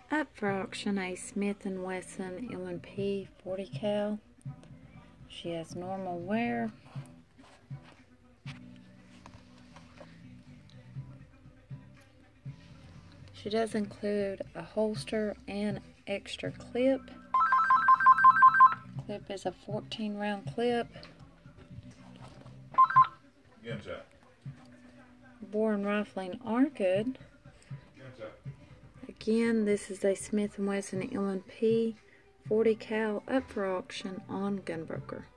Up for auction, a Smith & Wesson M&p40 cal. She has normal wear. She does include a holster and extra clip. Clip is a 14-round clip. Bore and rifling are good. Again, this is a Smith & Wesson M&p40 cal up for auction on Gunbroker.